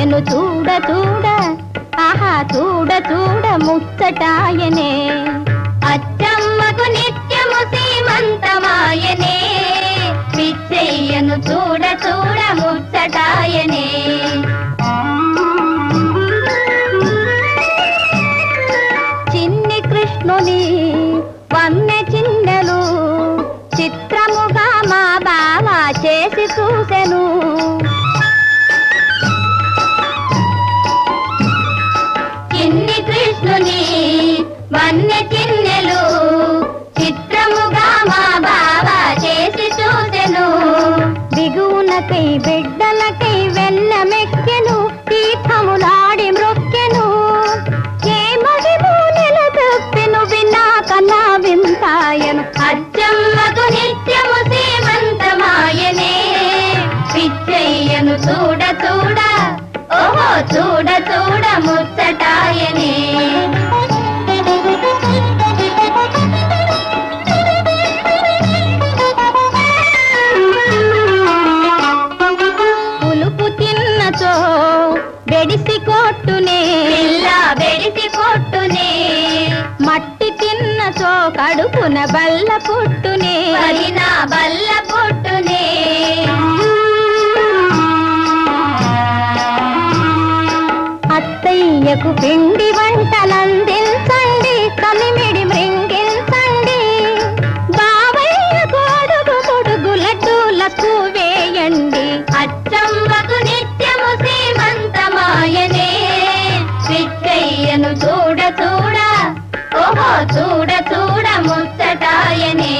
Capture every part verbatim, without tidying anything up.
పిచ్చెయ్యను చూడ చూడ ఆహా చూడ చూడ ముచ్చటాయనే అచ్చమ్మకు నిత్యము సీమంతమాయనే పిచ్చెయ్యను చూడ చూడ ముచ్చటాయనే చిన్ని కృష్ణుని వన్నె చిన్నెలు చిత్రముగా మా బావ చేసి చూసెను చిన్ని కృష్ణుని వన్నె చిన్నెలు చిత్రముగా మా బావ చేసి చూసెను దిగునకై బిడ్డలకై వెన్నమెక్కెను తీర్థములాడి మ్రొక్కెను ఏమడిము నిలదొప్పెను విన్నా కన్నా వింతాయను అచ్చమ్మకు నిత్యము సీమంతమాయనే పిచ్చెయ్యను చూడ చూడ ఓహో చూడ చూడ ముచ్చటాయనే పులుపు తిన్నచో బెడిసి కొట్టునే బెడిసి కొట్టునే మట్టి తిన్నచో కడుపున బల్ల పుట్టునే వరినా బల్ల పుట్టునే అత్తయ్యకు పిండి వంటలందించండి కలిమిడి మృంగిల్చండి బావయ్యకు అడుగు పొడుగు లడ్డూలకు వేయండి అచ్చమ్మకు నిత్యము సీమంతమాయనే పిచ్చెయ్యను చూడ చూడ ఓహో చూడ చూడ ముచ్చటాయనే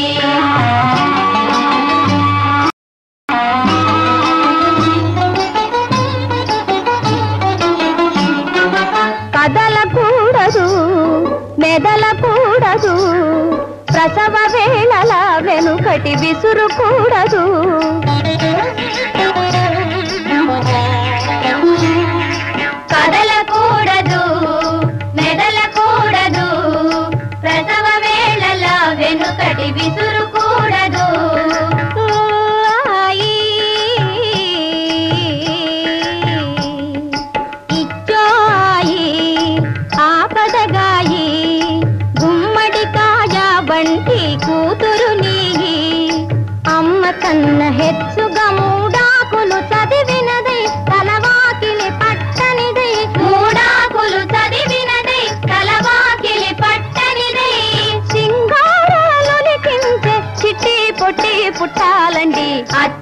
కదలకూడదు మెదలకూడదు ప్రసవ వేళల వెనుకటి విసురుకూడదు కదలకూడదు మెదలకూడదు ప్రసవ వేళల వెనుకటి విసురుకూడదు కూతురు నీగి అమ్మ కన్న హెచ్చుగా మూడాకులు చదివినదై తలవాకిలి పట్టనిదై మూడాకులు చదివినదై తలవాకిలి పట్టనిదై సింగారాలొలికించే చిట్టి పొట్టి పుట్టాలండి